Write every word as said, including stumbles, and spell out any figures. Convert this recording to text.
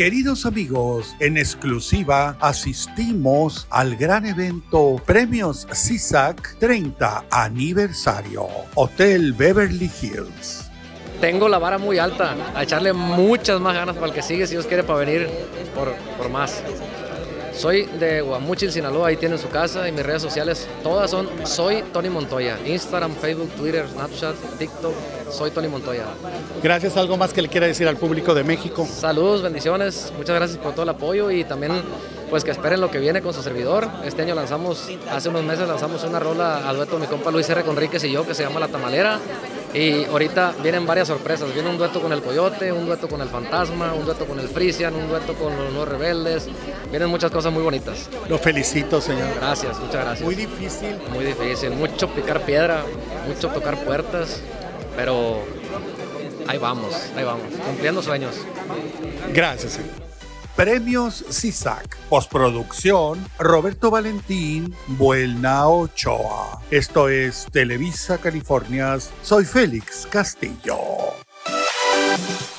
Queridos amigos, en exclusiva asistimos al gran evento Premios C I S A C treinta aniversario, Hotel Beverly Hills. Tengo la vara muy alta, a echarle muchas más ganas para el que sigue, si Dios quiere, para venir por, por más. Soy de Guamúchil, Sinaloa, ahí tienen su casa y mis redes sociales, todas son Soy Tony Montoya, Instagram, Facebook, Twitter, Snapchat, TikTok, Soy Tony Montoya. Gracias, ¿algo más que le quiera decir al público de México? Saludos, bendiciones, muchas gracias por todo el apoyo y también pues que esperen lo que viene con su servidor. Este año lanzamos, hace unos meses lanzamos una rola al dueto de mi compa Luis R. Conríquez y yo que se llama La Tamalera. Y ahorita vienen varias sorpresas, viene un dueto con el Coyote, un dueto con el Fantasma, un dueto con el Frisian, un dueto con los Nuevos Rebeldes, vienen muchas cosas muy bonitas. Lo felicito, señor. Gracias, muchas gracias. Muy difícil. Muy difícil, mucho picar piedra, mucho tocar puertas, pero ahí vamos, ahí vamos, cumpliendo sueños. Gracias, señor. Premios C I S A C. Postproducción, Roberto Valentín, Buelna Ochoa. Esto es Televisa Californias. Soy Félix Castillo.